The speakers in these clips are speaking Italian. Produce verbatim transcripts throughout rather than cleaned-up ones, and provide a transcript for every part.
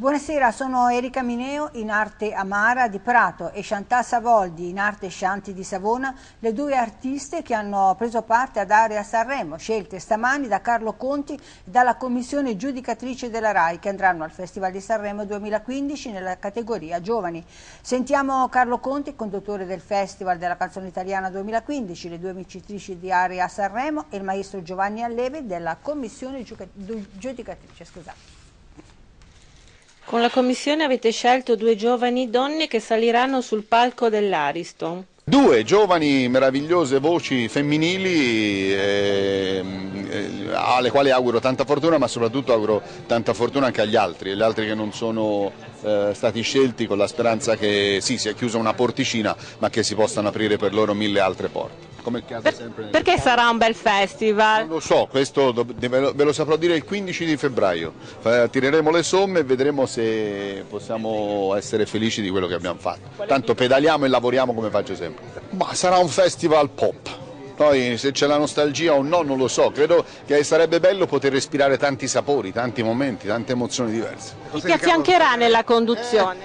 Buonasera, sono Erika Mineo in arte Amara di Prato e Chantal Savoldi in arte Shanti di Savona, le due artiste che hanno preso parte ad Aria Sanremo, scelte stamani da Carlo Conti e dalla commissione giudicatrice della RAI, che andranno al Festival di Sanremo duemilaquindici nella categoria Giovani. Sentiamo Carlo Conti, conduttore del Festival della Canzone Italiana duemilaquindici, le due vincitrici di Aria Sanremo e il maestro Giovanni Allevi della commissione giudicatrice. Scusate. Con la commissione avete scelto due giovani donne che saliranno sul palco dell'Ariston. Due giovani meravigliose voci femminili eh, eh, alle quali auguro tanta fortuna, ma soprattutto auguro tanta fortuna anche agli altri, agli altri che non sono eh, stati scelti, con la speranza che sì, sia chiusa una porticina, ma che si possano aprire per loro mille altre porte. Come per, sempre perché sarà un bel festival? Non lo so, questo ve lo saprò dire il quindici di febbraio. Tireremo le somme e vedremo se possiamo essere felici di quello che abbiamo fatto. Tanto pedaliamo e lavoriamo come faccio sempre. Ma sarà un festival pop. Poi se c'è la nostalgia o no non lo so, credo che sarebbe bello poter respirare tanti sapori, tanti momenti, tante emozioni diverse. Chi ti affiancherà nella conduzione?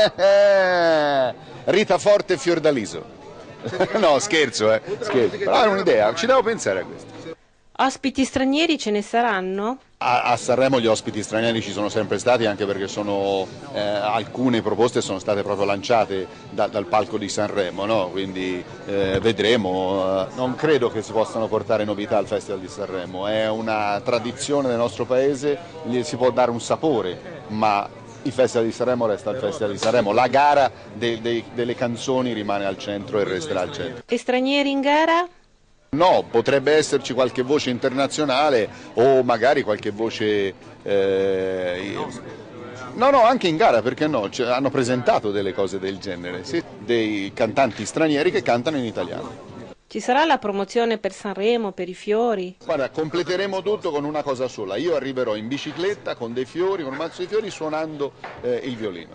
Rita Forte e Fiordaliso. No, scherzo, eh, scherzo. Però è un'idea, ci devo pensare a questo. Ospiti stranieri ce ne saranno? A, a Sanremo gli ospiti stranieri ci sono sempre stati, anche perché sono, eh, alcune proposte sono state proprio lanciate da, dal palco di Sanremo, no? Quindi eh, vedremo. Non credo che si possano portare novità al Festival di Sanremo, è una tradizione del nostro paese, gli si può dare un sapore, ma il Festival di Sanremo resta il Festival di Sanremo, la gara de, de, delle canzoni rimane al centro e resterà al centro. E stranieri in gara? No, potrebbe esserci qualche voce internazionale o magari qualche voce... Eh, no, no, anche in gara, perché no? Cioè, hanno presentato delle cose del genere, sì? Dei cantanti stranieri che cantano in italiano. Ci sarà la promozione per Sanremo, per i fiori? Guarda, completeremo tutto con una cosa sola. Io arriverò in bicicletta con dei fiori, con un mazzo di fiori, suonando eh, il violino.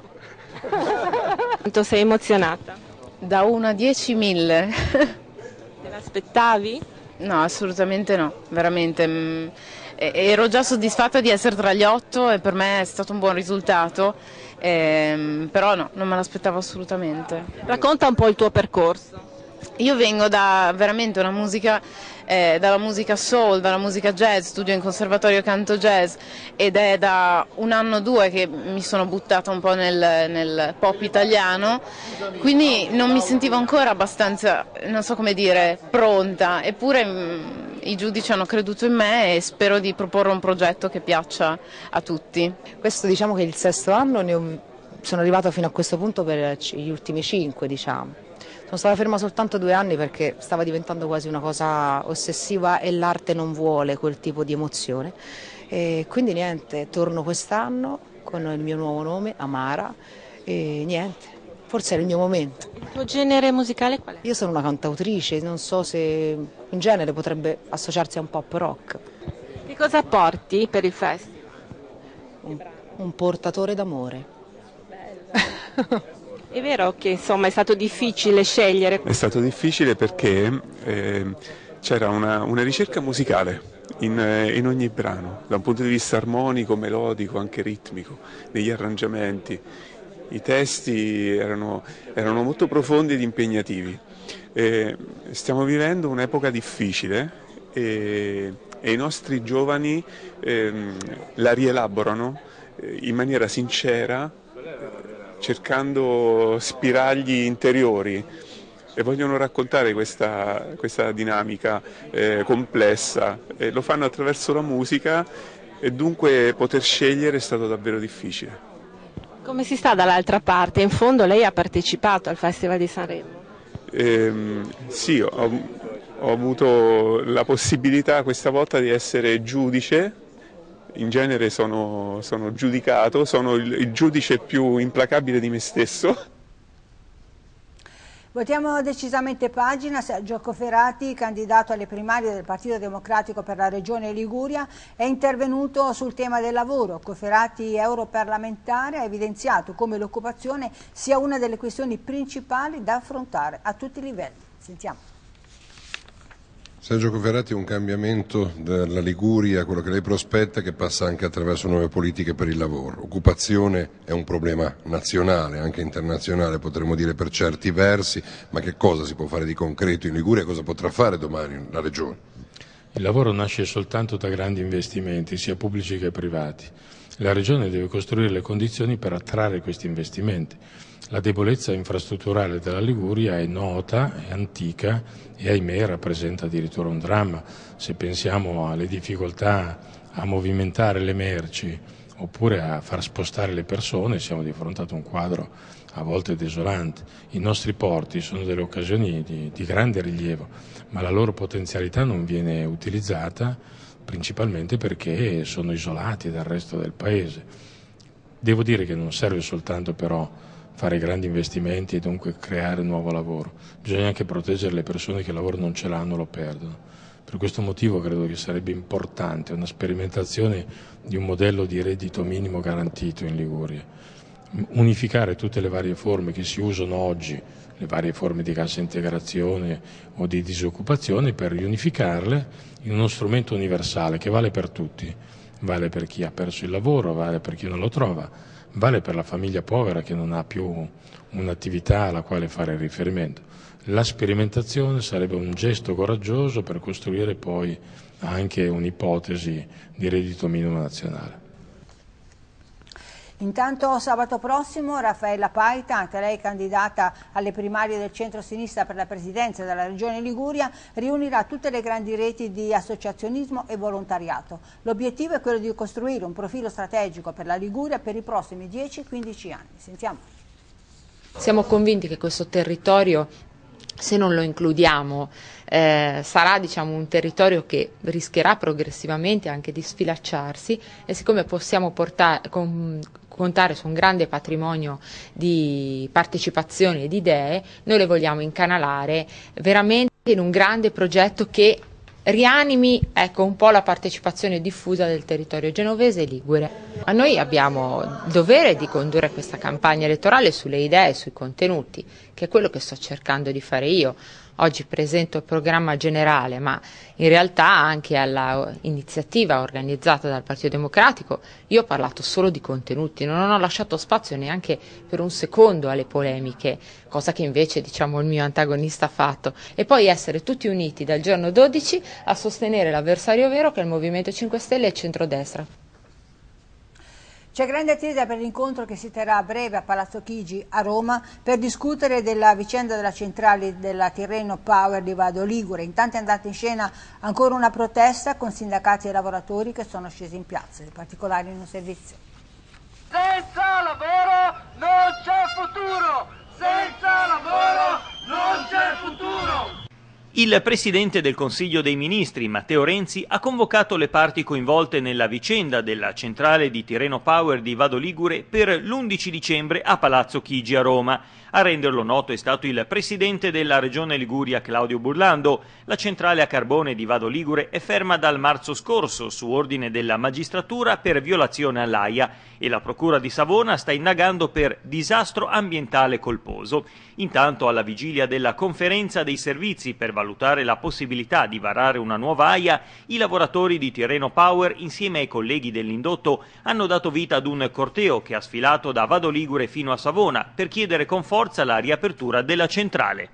Quanto sei emozionata? Da uno a dieci mille. Te l'aspettavi? No, assolutamente no, veramente. Mh, ero già soddisfatta di essere tra gli otto e per me è stato un buon risultato, ehm, però no, non me l'aspettavo assolutamente. Racconta un po' il tuo percorso. Io vengo da veramente una musica, eh, dalla musica soul, dalla musica jazz, studio in conservatorio canto jazz ed è da un anno o due che mi sono buttata un po' nel, nel pop italiano, quindi non mi sentivo ancora abbastanza, non so come dire, pronta, eppure mh, i giudici hanno creduto in me e spero di proporre un progetto che piaccia a tutti. Questo diciamo che è il sesto anno, ne ho, sono arrivata fino a questo punto per gli ultimi cinque, diciamo. Sono stata ferma soltanto due anni perché stava diventando quasi una cosa ossessiva e l'arte non vuole quel tipo di emozione. E quindi niente, torno quest'anno con il mio nuovo nome, Amara, e niente, forse è il mio momento. Il tuo genere musicale qual è? Io sono una cantautrice, non so se in genere potrebbe associarsi a un pop rock. Che cosa porti per il festival? Un, un portatore d'amore. Bello. È vero che insomma è stato difficile scegliere? È stato difficile perché eh, c'era una, una ricerca musicale in, in ogni brano, da un punto di vista armonico, melodico, anche ritmico, negli arrangiamenti. I testi erano, erano molto profondi ed impegnativi. Eh, stiamo vivendo un'epoca difficile e, e i nostri giovani eh, la rielaborano eh, in maniera sincera, cercando spiragli interiori e vogliono raccontare questa, questa dinamica eh, complessa e lo fanno attraverso la musica e dunque poter scegliere è stato davvero difficile. Come si sta dall'altra parte? In fondo lei ha partecipato al Festival di Sanremo. Ehm, sì, ho, ho avuto la possibilità questa volta di essere giudice. In genere sono, sono giudicato, sono il, il giudice più implacabile di me stesso. Votiamo decisamente pagina. Sergio Cofferati, candidato alle primarie del Partito Democratico per la Regione Liguria, è intervenuto sul tema del lavoro. Cofferati, europarlamentare, ha evidenziato come l'occupazione sia una delle questioni principali da affrontare a tutti i livelli. Sentiamo. Sergio Cofferati, un cambiamento della Liguria, quello che lei prospetta, che passa anche attraverso nuove politiche per il lavoro. Occupazione è un problema nazionale, anche internazionale potremmo dire per certi versi, ma che cosa si può fare di concreto in Liguria e cosa potrà fare domani la Regione? Il lavoro nasce soltanto da grandi investimenti, sia pubblici che privati. La Regione deve costruire le condizioni per attrarre questi investimenti. La debolezza infrastrutturale della Liguria è nota, è antica e ahimè rappresenta addirittura un dramma. Se pensiamo alle difficoltà a movimentare le merci oppure a far spostare le persone, siamo di fronte ad un quadro a volte desolante. I nostri porti sono delle occasioni di, di grande rilievo, ma la loro potenzialità non viene utilizzata principalmente perché sono isolati dal resto del Paese. Devo dire che non serve soltanto però fare grandi investimenti e dunque creare nuovo lavoro, bisogna anche proteggere le persone che il lavoro non ce l'hanno, lo perdono. Per questo motivo credo che sarebbe importante una sperimentazione di un modello di reddito minimo garantito in Liguria, unificare tutte le varie forme che si usano oggi, le varie forme di cassa integrazione o di disoccupazione, per riunificarle in uno strumento universale che vale per tutti, vale per chi ha perso il lavoro, vale per chi non lo trova, vale per la famiglia povera che non ha più un'attività alla quale fare riferimento. La sperimentazione sarebbe un gesto coraggioso per costruire poi anche un'ipotesi di reddito minimo nazionale. Intanto sabato prossimo Raffaella Paita, anche lei candidata alle primarie del centro-sinistra per la presidenza della Regione Liguria, riunirà tutte le grandi reti di associazionismo e volontariato. L'obiettivo è quello di costruire un profilo strategico per la Liguria per i prossimi dieci quindici anni. Sentiamo. Siamo convinti che questo territorio, se non lo includiamo, eh, sarà diciamo, un territorio che rischierà progressivamente anche di sfilacciarsi, e siccome possiamo portare, con, contare su un grande patrimonio di partecipazioni e di idee, noi le vogliamo incanalare veramente in un grande progetto che rianimi ecco, un po' la partecipazione diffusa del territorio genovese e ligure. A noi abbiamo il dovere di condurre questa campagna elettorale sulle idee e sui contenuti, che è quello che sto cercando di fare io. Oggi presento il programma generale, ma in realtà anche all'iniziativa organizzata dal Partito Democratico io ho parlato solo di contenuti, non ho lasciato spazio neanche per un secondo alle polemiche, cosa che invece diciamo il mio antagonista ha fatto, e poi essere tutti uniti dal giorno dodici a sostenere l'avversario vero che è il Movimento cinque Stelle e il centrodestra. C'è grande attesa per l'incontro che si terrà a breve a Palazzo Chigi a Roma per discutere della vicenda della centrale della Tirreno Power di Vado Ligure. Intanto è andata in scena ancora una protesta con sindacati e lavoratori che sono scesi in piazza, in particolare in un servizio. Senza lavoro non c'è futuro! Senza lavoro non c'è futuro! Il Presidente del Consiglio dei Ministri, Matteo Renzi, ha convocato le parti coinvolte nella vicenda della centrale di Tirreno Power di Vado Ligure per l'undici dicembre a Palazzo Chigi a Roma. A renderlo noto è stato il Presidente della Regione Liguria, Claudio Burlando. La centrale a carbone di Vado Ligure è ferma dal marzo scorso su ordine della magistratura per violazione all'A I A e la Procura di Savona sta indagando per disastro ambientale colposo. Intanto, alla vigilia della conferenza dei servizi per valutare la possibilità di varare una nuova A I A, i lavoratori di Tirreno Power, insieme ai colleghi dell'indotto, hanno dato vita ad un corteo che ha sfilato da Vado Ligure fino a Savona per chiedere con forza la riapertura della centrale.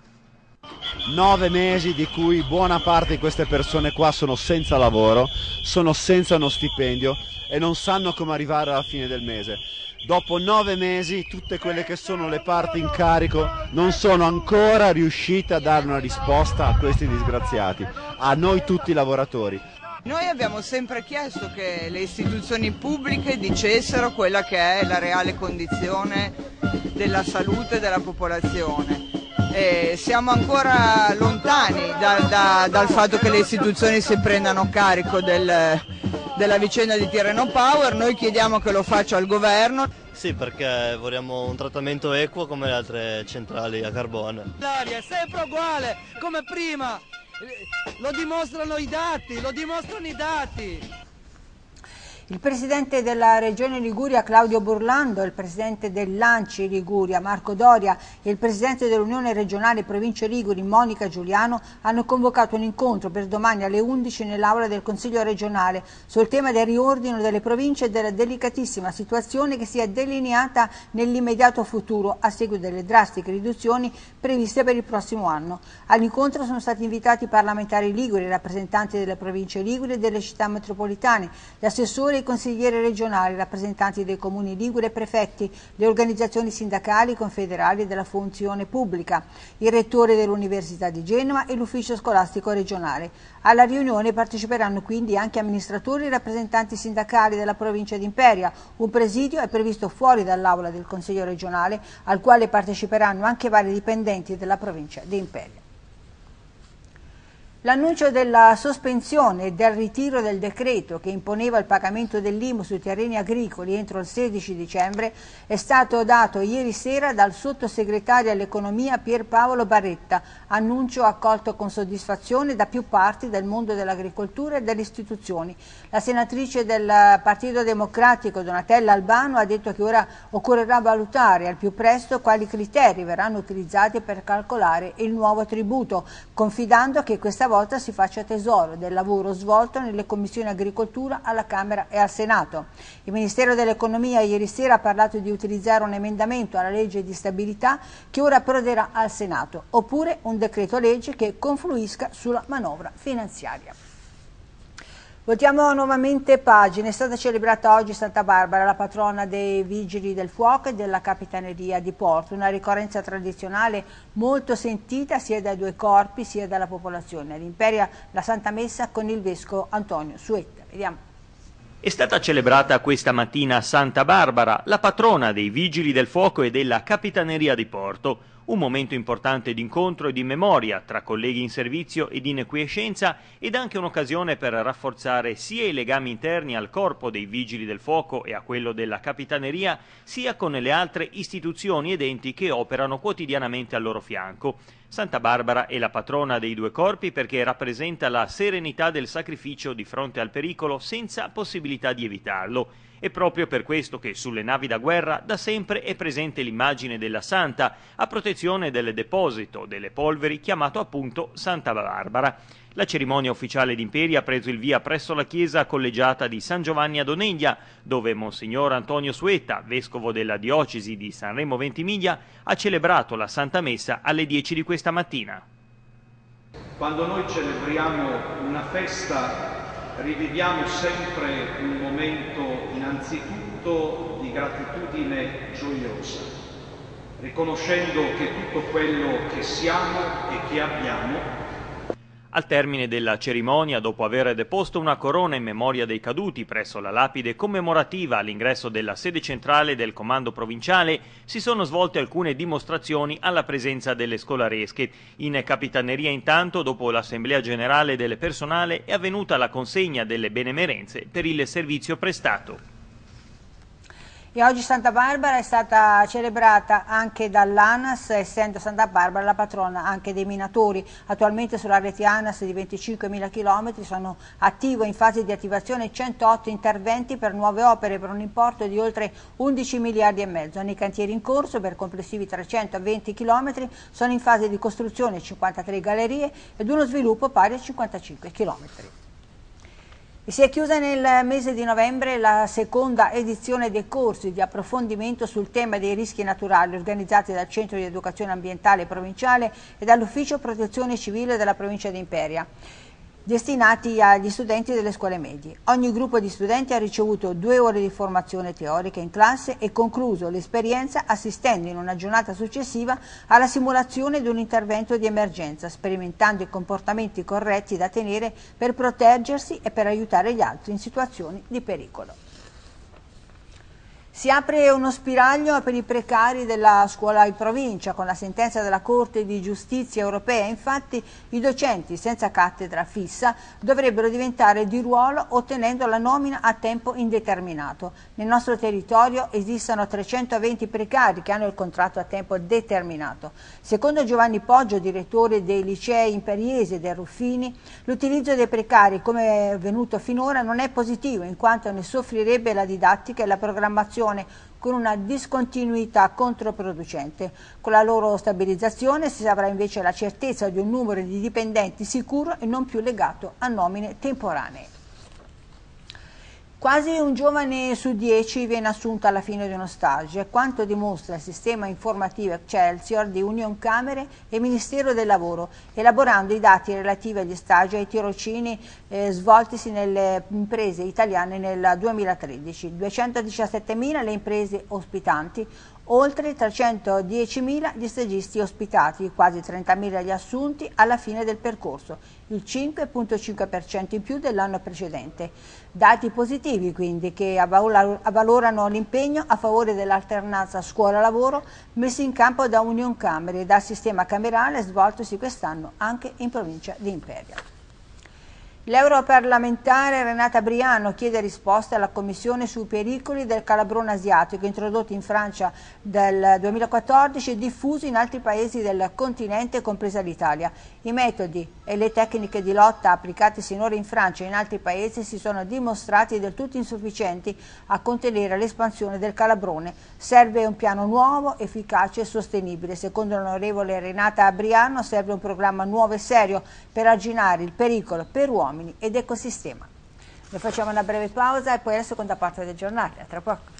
Nove mesi di cui buona parte di queste persone qua sono senza lavoro, sono senza uno stipendio e non sanno come arrivare alla fine del mese. Dopo nove mesi tutte quelle che sono le parti in carico non sono ancora riuscite a dare una risposta a questi disgraziati, a noi tutti i lavoratori. Noi abbiamo sempre chiesto che le istituzioni pubbliche dicessero quella che è la reale condizione della salute della popolazione. E siamo ancora lontani da, da, dal fatto che le istituzioni si prendano carico del, della vicenda di Tirreno Power. Noi chiediamo che lo faccia il governo. Sì, perché vogliamo un trattamento equo come le altre centrali a carbone. L'aria è sempre uguale, come prima. Lo dimostrano i dati, lo dimostrano i dati. Il presidente della Regione Liguria Claudio Burlando, il presidente dell'Anci Liguria Marco Doria e il presidente dell'Unione Regionale Province Liguri Monica Giuliano hanno convocato un incontro per domani alle undici nell'aula del Consiglio regionale sul tema del riordino delle province e della delicatissima situazione che si è delineata nell'immediato futuro a seguito delle drastiche riduzioni previste per il prossimo anno. All'incontro sono stati invitati i parlamentari liguri, i rappresentanti delle province liguri e delle città metropolitane, gli assessori, i consiglieri regionali, i rappresentanti dei comuni liguri e prefetti, le organizzazioni sindacali, confederali e della funzione pubblica, il rettore dell'Università di Genova e l'ufficio scolastico regionale. Alla riunione parteciperanno quindi anche amministratori e rappresentanti sindacali della provincia di Imperia. Un presidio è previsto fuori dall'aula del Consiglio regionale, al quale parteciperanno anche vari dipendenti della provincia di Imperia. L'annuncio della sospensione e del ritiro del decreto che imponeva il pagamento dell'I M U sui terreni agricoli entro il sedici dicembre è stato dato ieri sera dal sottosegretario all'economia Pierpaolo Barretta, annuncio accolto con soddisfazione da più parti del mondo dell'agricoltura e delle istituzioni. La senatrice del Partito Democratico Donatella Albano ha detto che ora occorrerà valutare al più presto quali criteri verranno utilizzati per calcolare il nuovo tributo, confidando che questa volta si faccia tesoro del lavoro svolto nelle commissioni agricoltura alla Camera e al Senato. Il Ministero dell'Economia ieri sera ha parlato di utilizzare un emendamento alla legge di stabilità che ora approderà al Senato, oppure un decreto legge che confluisca sulla manovra finanziaria. Voltiamo nuovamente pagina. È stata celebrata oggi Santa Barbara, la patrona dei Vigili del Fuoco e della Capitaneria di Porto, una ricorrenza tradizionale molto sentita sia dai due corpi sia dalla popolazione. All'Imperia la Santa Messa con il Vescovo Antonio Suetta. Vediamo. È stata celebrata questa mattina Santa Barbara, la patrona dei Vigili del Fuoco e della Capitaneria di Porto. Un momento importante di incontro e di memoria tra colleghi in servizio ed in quiescenza ed anche un'occasione per rafforzare sia i legami interni al corpo dei Vigili del Fuoco e a quello della Capitaneria, sia con le altre istituzioni ed enti che operano quotidianamente al loro fianco. Santa Barbara è la patrona dei due corpi perché rappresenta la serenità del sacrificio di fronte al pericolo senza possibilità di evitarlo. È proprio per questo che sulle navi da guerra da sempre è presente l'immagine della Santa a protezione del deposito delle polveri chiamato appunto Santa Barbara. La cerimonia ufficiale d'Imperia ha preso il via presso la chiesa collegiata di San Giovanni ad Oneglia, dove Monsignor Antonio Suetta, vescovo della diocesi di Sanremo Ventimiglia, ha celebrato la Santa Messa alle dieci di questa mattina. Quando noi celebriamo una festa riviviamo sempre un momento innanzitutto di gratitudine gioiosa, riconoscendo che tutto quello che siamo e che abbiamo. Al termine della cerimonia, dopo aver deposto una corona in memoria dei caduti presso la lapide commemorativa all'ingresso della sede centrale del comando provinciale, si sono svolte alcune dimostrazioni alla presenza delle scolaresche. In Capitaneria intanto, dopo l'assemblea generale del personale, è avvenuta la consegna delle benemerenze per il servizio prestato. E oggi Santa Barbara è stata celebrata anche dall'ANAS, essendo Santa Barbara la patrona anche dei minatori. Attualmente sulla rete ANAS di venticinquemila chilometri sono attivo in fase di attivazione centootto interventi per nuove opere per un importo di oltre undici miliardi e mezzo. Nei cantieri in corso, per complessivi trecentoventi chilometri, sono in fase di costruzione cinquantatré gallerie ed uno sviluppo pari a cinquantacinque chilometri. E si è chiusa nel mese di novembre la seconda edizione dei corsi di approfondimento sul tema dei rischi naturali organizzati dal Centro di Educazione Ambientale Provinciale e dall'Ufficio Protezione Civile della Provincia di Imperia, destinati agli studenti delle scuole medie. Ogni gruppo di studenti ha ricevuto due ore di formazione teorica in classe e concluso l'esperienza assistendo in una giornata successiva alla simulazione di un intervento di emergenza, sperimentando i comportamenti corretti da tenere per proteggersi e per aiutare gli altri in situazioni di pericolo. Si apre uno spiraglio per i precari della scuola in provincia. Con la sentenza della Corte di Giustizia europea, infatti, i docenti senza cattedra fissa dovrebbero diventare di ruolo ottenendo la nomina a tempo indeterminato. Nel nostro territorio esistono trecentoventi precari che hanno il contratto a tempo determinato. Secondo Giovanni Poggio, direttore dei licei Imperiesi e del Ruffini, l'utilizzo dei precari come è venuto finora non è positivo, in quanto ne soffrirebbe la didattica e la programmazione, con una discontinuità controproducente. Con la loro stabilizzazione si avrà invece la certezza di un numero di dipendenti sicuro e non più legato a nomine temporanee. Quasi un giovane su dieci viene assunto alla fine di uno stage, quanto dimostra il sistema informativo Excelsior di Unioncamere e Ministero del Lavoro, elaborando i dati relativi agli stage e ai tirocini eh, svoltisi nelle imprese italiane nel duemilatredici. duecentodiciassettemila le imprese ospitanti, oltre trecentodiecimila gli stagisti ospitati, quasi trentamila gli assunti alla fine del percorso, il cinque virgola cinque per cento in più dell'anno precedente. Dati positivi quindi che avvalorano l'impegno a favore dell'alternanza scuola-lavoro messi in campo da Unioncamere e dal sistema camerale svoltosi quest'anno anche in provincia di Imperia. L'europarlamentare Renata Briano chiede risposte alla Commissione sui pericoli del calabrone asiatico introdotti in Francia del duemilaquattordici e diffusi in altri paesi del continente, compresa l'Italia. I metodi e le tecniche di lotta applicati sinora in Francia e in altri paesi si sono dimostrati del tutto insufficienti a contenere l'espansione del calabrone. Serve un piano nuovo, efficace e sostenibile. Secondo l'onorevole Renata Briano serve un programma nuovo e serio per arginare il pericolo per uomini ed ecosistema. Noi facciamo una breve pausa e poi la seconda parte del giornale. A tra poco.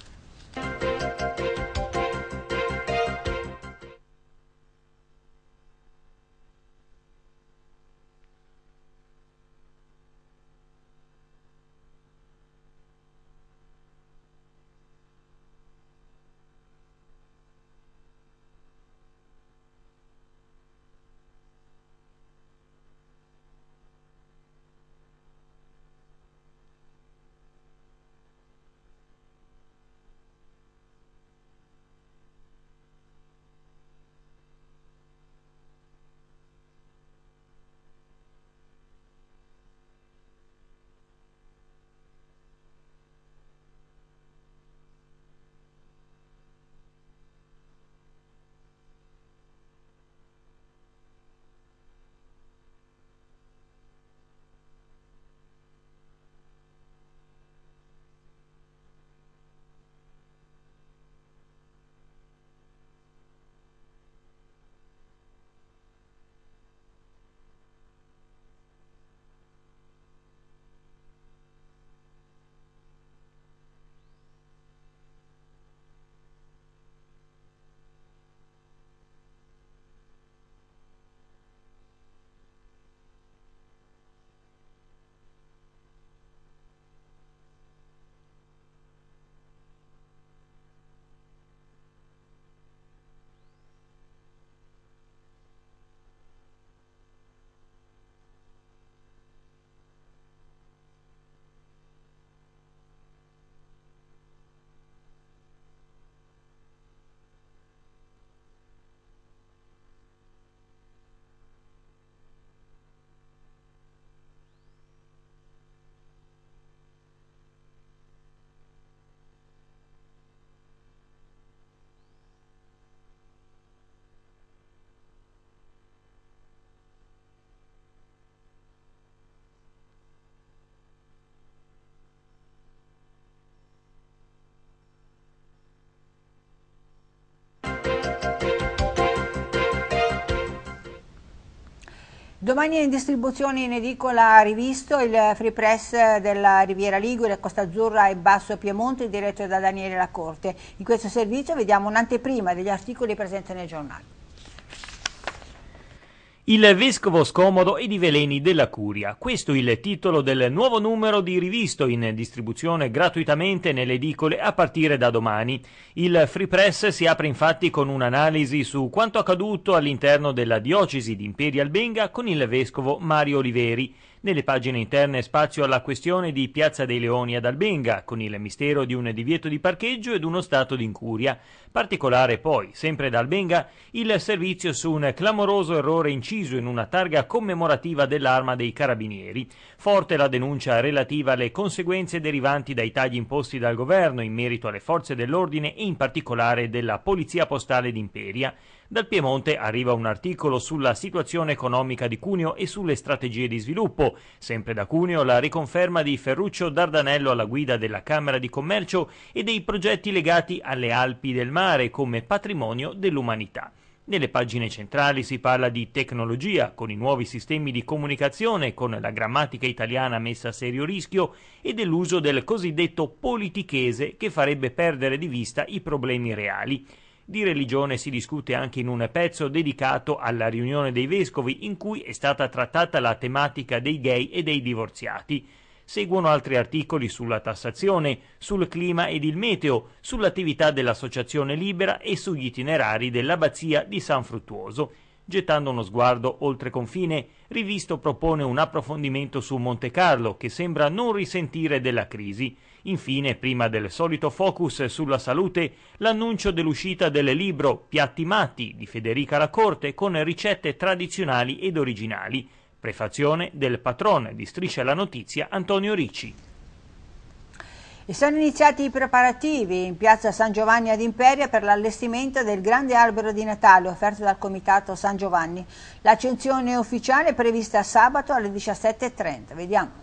Domani è in distribuzione in edicola Rivisto, il free press della Riviera Ligure, Costa Azzurra e Basso Piemonte, diretto da Daniele Lacorte. In questo servizio vediamo un'anteprima degli articoli presenti nel giornale. Il vescovo scomodo ed i veleni della curia. Questo è il titolo del nuovo numero di Rivisto, in distribuzione gratuitamente nelle edicole a partire da domani. Il free press si apre infatti con un'analisi su quanto accaduto all'interno della diocesi di Imperia Albenga con il vescovo Mario Oliveri. Nelle pagine interne spazio alla questione di Piazza dei Leoni ad Albenga, con il mistero di un divieto di parcheggio ed uno stato di incuria. Particolare poi, sempre da Albenga, il servizio su un clamoroso errore inciso in una targa commemorativa dell'Arma dei Carabinieri. Forte la denuncia relativa alle conseguenze derivanti dai tagli imposti dal governo in merito alle forze dell'ordine e in particolare della Polizia Postale d'Imperia. Dal Piemonte arriva un articolo sulla situazione economica di Cuneo e sulle strategie di sviluppo. Sempre da Cuneo la riconferma di Ferruccio Dardanello alla guida della Camera di Commercio e dei progetti legati alle Alpi del Mare come patrimonio dell'umanità. Nelle pagine centrali si parla di tecnologia, con i nuovi sistemi di comunicazione, con la grammatica italiana messa a serio rischio e dell'uso del cosiddetto politichese che farebbe perdere di vista i problemi reali. Di religione si discute anche in un pezzo dedicato alla riunione dei vescovi in cui è stata trattata la tematica dei gay e dei divorziati. Seguono altri articoli sulla tassazione, sul clima ed il meteo, sull'attività dell'Associazione Libera e sugli itinerari dell'Abbazia di San Fruttuoso. Gettando uno sguardo oltre confine, Rivisto propone un approfondimento su Monte Carlo che sembra non risentire della crisi. Infine, prima del solito focus sulla salute, l'annuncio dell'uscita del libro Piatti Matti di Federica Lacorte con ricette tradizionali ed originali. Prefazione del patron di Striscia la Notizia Antonio Ricci. E sono iniziati i preparativi in piazza San Giovanni ad Imperia per l'allestimento del grande albero di Natale offerto dal Comitato San Giovanni. L'accensione ufficiale è prevista sabato alle diciassette e trenta. Vediamo.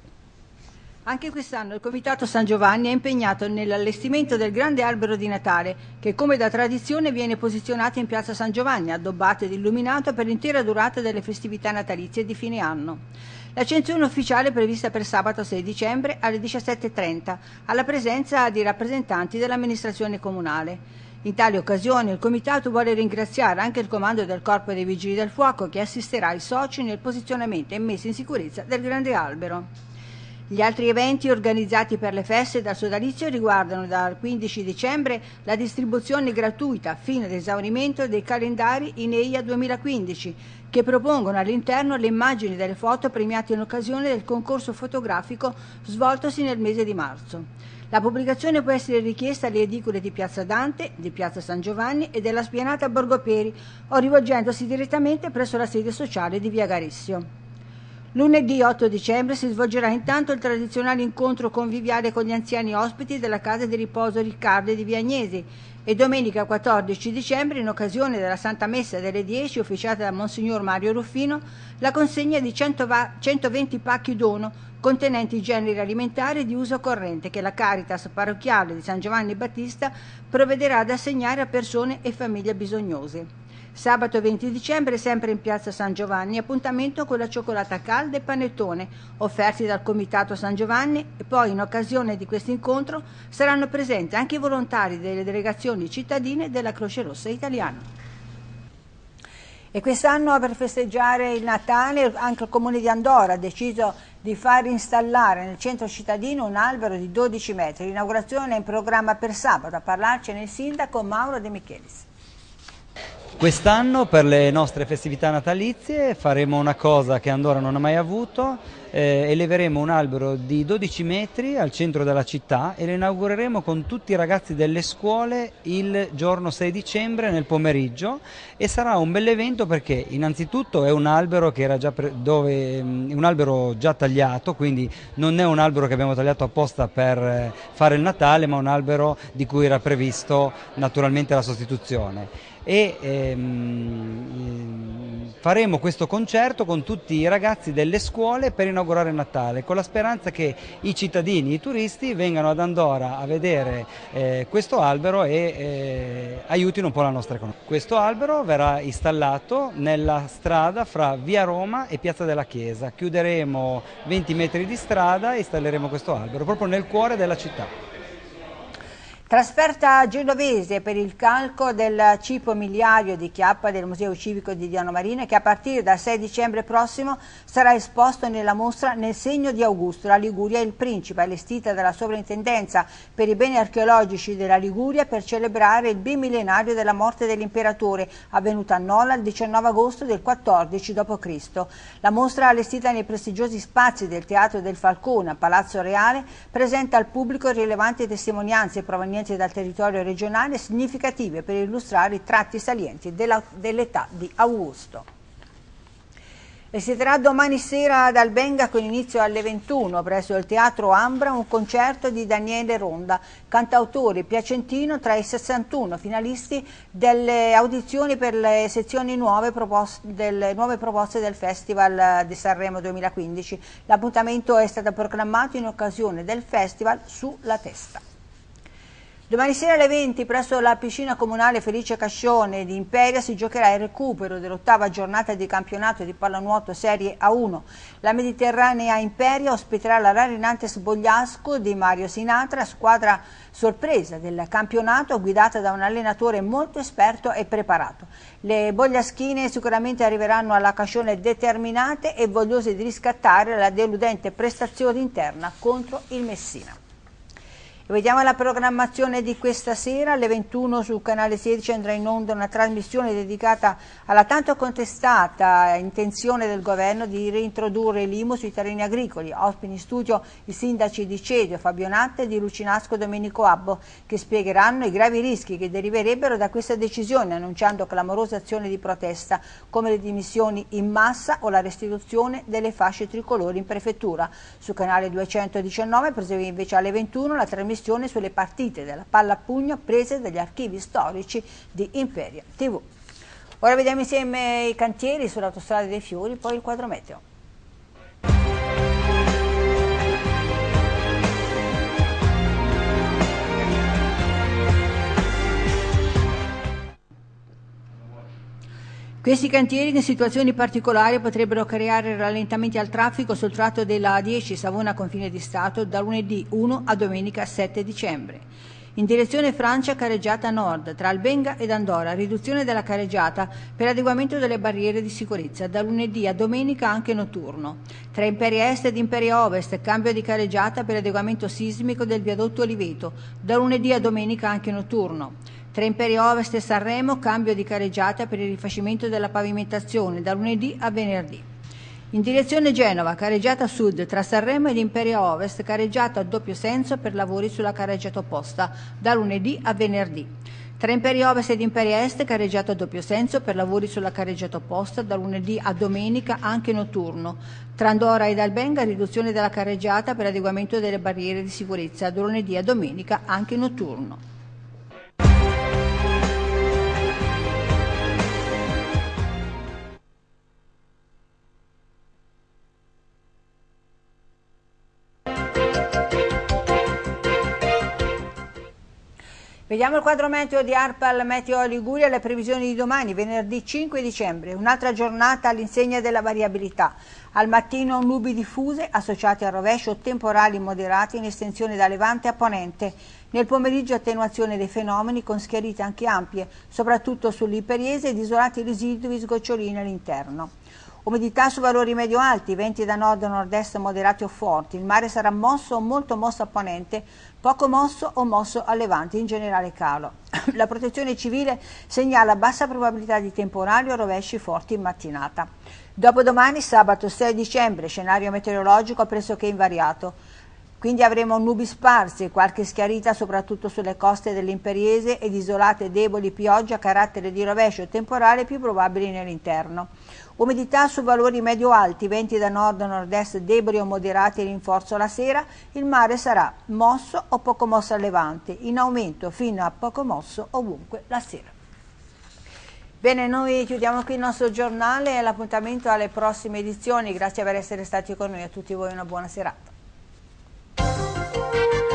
Anche quest'anno il Comitato San Giovanni è impegnato nell'allestimento del grande albero di Natale, che come da tradizione viene posizionato in piazza San Giovanni, addobbato ed illuminato per l'intera durata delle festività natalizie di fine anno. L'accensione ufficiale è prevista per sabato sei dicembre alle diciassette e trenta, alla presenza di rappresentanti dell'amministrazione comunale. In tale occasione il Comitato vuole ringraziare anche il comando del Corpo dei Vigili del Fuoco che assisterà i soci nel posizionamento e messa in sicurezza del grande albero. Gli altri eventi organizzati per le feste dal sodalizio riguardano dal quindici dicembre la distribuzione gratuita fino ad esaurimento dei calendari in E I A duemilaquindici, che propongono all'interno le immagini delle foto premiate in occasione del concorso fotografico svoltosi nel mese di marzo. La pubblicazione può essere richiesta alle edicole di Piazza Dante, di Piazza San Giovanni e della Spianata Borgo Peri o rivolgendosi direttamente presso la sede sociale di Via Garessio. Lunedì otto dicembre si svolgerà intanto il tradizionale incontro conviviale con gli anziani ospiti della casa di riposo Riccardo di Via Agnesi e domenica quattordici dicembre, in occasione della Santa Messa delle dieci officiata da Monsignor Mario Ruffino, la consegna di centoventi pacchi dono contenenti generi alimentari di uso corrente che la Caritas parrocchiale di San Giovanni Battista provvederà ad assegnare a persone e famiglie bisognose. Sabato venti dicembre, sempre in piazza San Giovanni, appuntamento con la cioccolata calda e panettone offerti dal Comitato San Giovanni e poi in occasione di questo incontro saranno presenti anche i volontari delle delegazioni cittadine della Croce Rossa Italiana. E quest'anno per festeggiare il Natale anche il Comune di Andora ha deciso di far installare nel centro cittadino un albero di dodici metri. L'inaugurazione è in programma per sabato, a parlarcene il sindaco Mauro De Michelis. Quest'anno per le nostre festività natalizie faremo una cosa che Andora non ha mai avuto, eh, eleveremo un albero di dodici metri al centro della città e lo inaugureremo con tutti i ragazzi delle scuole il giorno sei dicembre nel pomeriggio e sarà un bell'evento perché innanzitutto è un albero che era già pre- dove, un albero già tagliato, quindi non è un albero che abbiamo tagliato apposta per fare il Natale, ma un albero di cui era previsto naturalmente la sostituzione. E ehm, faremo questo concerto con tutti i ragazzi delle scuole per inaugurare Natale, con la speranza che i cittadini, i turisti vengano ad Andora a vedere eh, questo albero e eh, aiutino un po' la nostra economia. Questo albero verrà installato nella strada fra Via Roma e Piazza della Chiesa. Chiuderemo venti metri di strada e installeremo questo albero proprio nel cuore della città. Trasferta genovese per il calco del cipo miliario di Chiappa del Museo Civico di Diano Marina, che a partire dal sei dicembre prossimo sarà esposto nella mostra Nel segno di Augusto, la Liguria e il Principe, allestita dalla Sovrintendenza per i beni archeologici della Liguria per celebrare il bimillenario della morte dell'imperatore, avvenuta a Nola il diciannove agosto del quattordici dopo Cristo. La mostra, allestita nei prestigiosi spazi del Teatro del Falcone a Palazzo Reale, presenta al pubblico rilevanti testimonianze provenienti dal territorio regionale significative per illustrare i tratti salienti dell'età di Augusto. E si terrà domani sera ad Albenga con inizio alle ventuno presso il Teatro Ambra un concerto di Daniele Ronda, cantautore piacentino tra i sessantuno finalisti delle audizioni per le sezioni nuove proposte, delle nuove proposte del Festival di Sanremo duemilaquindici. L'appuntamento è stato proclamato in occasione del Festival Sulla Testa. Domani sera alle venti presso la piscina comunale Felice Cascione di Imperia si giocherà il recupero dell'ottava giornata di campionato di pallanuoto Serie A uno. La Mediterranea Imperia ospiterà la Rarinantes Bogliasco di Mario Sinatra, squadra sorpresa del campionato guidata da un allenatore molto esperto e preparato. Le bogliaschine sicuramente arriveranno alla Cascione determinate e vogliose di riscattare la deludente prestazione interna contro il Messina. Vediamo la programmazione di questa sera. Alle ventuno sul canale sedici andrà in onda una trasmissione dedicata alla tanto contestata intenzione del governo di reintrodurre l'I M U sui terreni agricoli. Ospiti in studio i sindaci di Cedio, Fabio Natta e di Lucinasco Domenico Abbo, che spiegheranno i gravi rischi che deriverebbero da questa decisione, annunciando clamorose azioni di protesta come le dimissioni in massa o la restituzione delle fasce tricolori in prefettura. Sul canale duecentodiciannove prosegue invece alle ventuno la trasmissione sulle partite della palla a pugno prese dagli archivi storici di Imperia tivù. Ora vediamo insieme i cantieri sull'autostrada dei Fiori, poi il quadro meteo. Questi cantieri in situazioni particolari potrebbero creare rallentamenti al traffico sul tratto della A dieci Savona confine di Stato da lunedì primo a domenica sette dicembre. In direzione Francia careggiata nord tra Albenga ed Andorra, riduzione della careggiata per adeguamento delle barriere di sicurezza da lunedì a domenica anche notturno. Tra Imperia Est ed Imperia Ovest cambio di careggiata per adeguamento sismico del viadotto Oliveto da lunedì a domenica anche notturno. Tra Imperia Ovest e Sanremo cambio di careggiata per il rifacimento della pavimentazione da lunedì a venerdì. In direzione Genova, careggiata sud tra Sanremo ed Imperia Ovest, careggiata a doppio senso per lavori sulla careggiata opposta da lunedì a venerdì. Tra Imperia Ovest ed Imperia Est, careggiata a doppio senso per lavori sulla careggiata opposta da lunedì a domenica anche notturno. Tra Andorra ed Albenga, riduzione della careggiata per adeguamento delle barriere di sicurezza da lunedì a domenica anche notturno. Vediamo il quadro meteo di ARPAL Meteo Liguria, le previsioni di domani, venerdì cinque dicembre, un'altra giornata all'insegna della variabilità. Al mattino nubi diffuse associate a rovescio temporali moderati in estensione da levante a ponente. Nel pomeriggio attenuazione dei fenomeni con schiarite anche ampie, soprattutto sull'Imperiese ed isolati residui sgocciolini all'interno. Umidità su valori medio-alti, venti da nord-nord-est moderati o forti. Il mare sarà mosso o molto mosso a ponente, poco mosso o mosso a levante, in generale calo. La protezione civile segnala bassa probabilità di temporali o rovesci forti in mattinata. Dopodomani, sabato sei dicembre, scenario meteorologico pressoché invariato. Quindi avremo nubi sparse, qualche schiarita soprattutto sulle coste dell'Imperiese ed isolate deboli piogge a carattere di rovescio temporale più probabili nell'interno. Umidità su valori medio-alti, venti da nord-nord-est deboli o moderati e rinforzo la sera, il mare sarà mosso o poco mosso a levante, in aumento fino a poco mosso ovunque la sera. Bene, noi chiudiamo qui il nostro giornale e l'appuntamento alle prossime edizioni. Grazie per essere stati con noi, a tutti voi una buona serata.